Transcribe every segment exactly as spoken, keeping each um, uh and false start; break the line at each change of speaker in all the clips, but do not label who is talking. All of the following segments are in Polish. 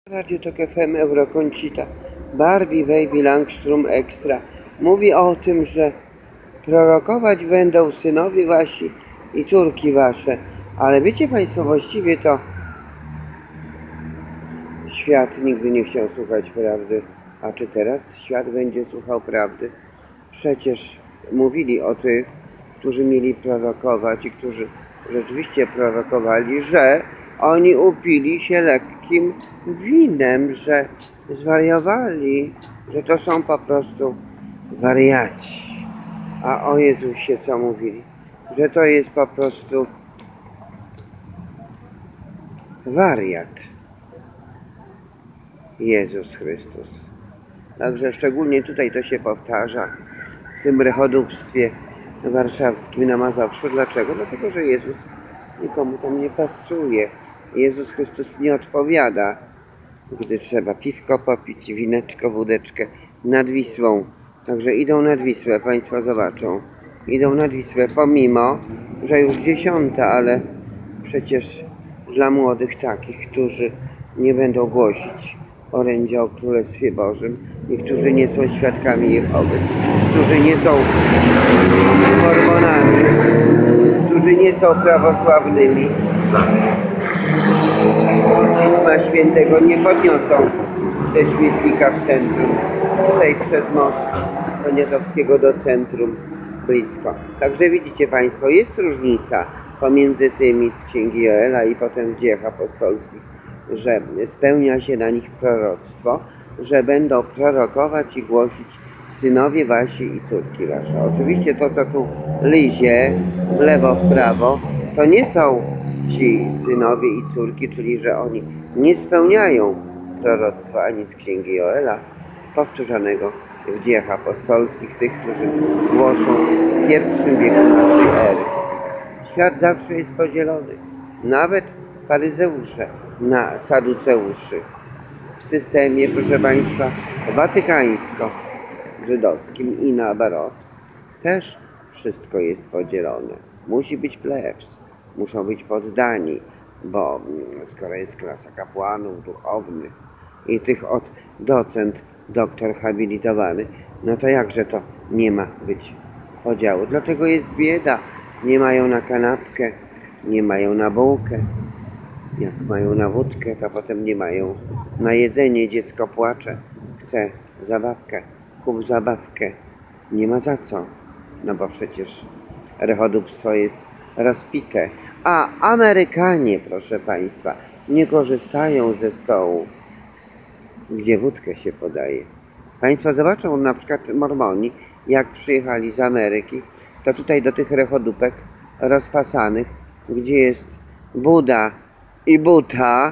Radio Tok F M Euroconscita Barbie Baby Langstrom Extra mówi o tym, że prorokować będą synowie wasi i córki wasze. Ale wiecie państwo, właściwie to świat nigdy nie chciał słuchać prawdy. A czy teraz świat będzie słuchał prawdy? Przecież mówili o tych, którzy mieli prorokować i którzy rzeczywiście prorokowali, że oni upili się lekkim winem, że zwariowali, że to są po prostu wariaci. A o Jezusie co mówili? Że to jest po prostu wariat. Jezus Chrystus. Także szczególnie tutaj to się powtarza w tym rechodówstwie warszawskim na Mazowszu. Dlaczego? Dlatego, że Jezus nikomu tam nie pasuje. Jezus Chrystus nie odpowiada, gdy trzeba piwko popić, wineczko, wódeczkę nad Wisłą. Także idą nad Wisłę, państwo zobaczą. Idą nad Wisłę, pomimo, że już dziesiąta, ale przecież dla młodych takich, którzy nie będą głosić orędzia o Królestwie Bożym, niektórzy nie są świadkami Jehowy, którzy nie są mormonami, którzy nie są prawosławnymi, Pisma Świętego nie podniosą ze śmietnika w centrum, tutaj przez most Poniatowskiego do centrum blisko. Także widzicie państwo, jest różnica pomiędzy tymi z Księgi Joela i potem w Dziejach Apostolskich, że spełnia się na nich proroctwo, że będą prorokować i głosić synowie wasi i córki wasze. Oczywiście to, co tu lizie w lewo, w prawo, to nie są ci synowie i córki, czyli że oni nie spełniają proroctwa ani z Księgi Joela, powtórzonego w Dziejach Apostolskich, tych, którzy głoszą w pierwszym wieku naszej ery. Świat zawsze jest podzielony. Nawet faryzeusze na saduceuszy. W systemie, proszę państwa, watykańsko-żydowskim i na barok też wszystko jest podzielone. Musi być plebs, muszą być poddani, bo skoro jest klasa kapłanów duchownych i tych od docent, doktor habilitowany, no to jakże to nie ma być podziału? Dlatego jest bieda. Nie mają na kanapkę, nie mają na bułkę. Jak mają na wódkę, to potem nie mają na jedzenie. Dziecko płacze, chce zabawkę, kup zabawkę. Nie ma za co, no bo przecież rechodówstwo jest rozpite. A Amerykanie, proszę państwa, nie korzystają ze stołu, gdzie wódkę się podaje. Państwo zobaczą, na przykład Mormoni, jak przyjechali z Ameryki, to tutaj do tych rechodupek rozpasanych, gdzie jest Buda i Buta,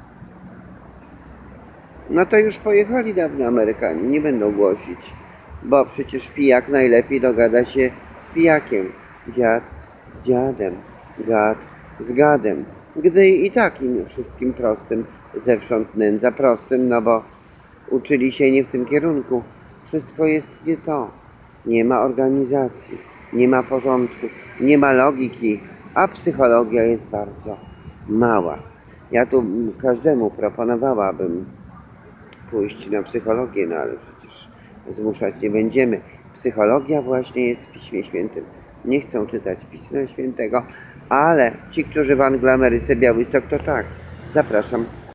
no to już pojechali dawno Amerykanie, nie będą głosić, bo przecież pijak najlepiej dogada się z pijakiem, dziad z dziadem, gad z gadem, gdy i takim wszystkim prostym zewsząd nędza prostym, no bo uczyli się nie w tym kierunku, wszystko jest nie to, nie ma organizacji, nie ma porządku, nie ma logiki, a psychologia jest bardzo mała. Ja tu każdemu proponowałabym pójść na psychologię, no ale przecież zmuszać nie będziemy. Psychologia właśnie jest w Piśmie Świętym. Nie chcą czytać Pisma Świętego, ale ci, którzy w Angloameryce, Białystok, to tak. Zapraszam.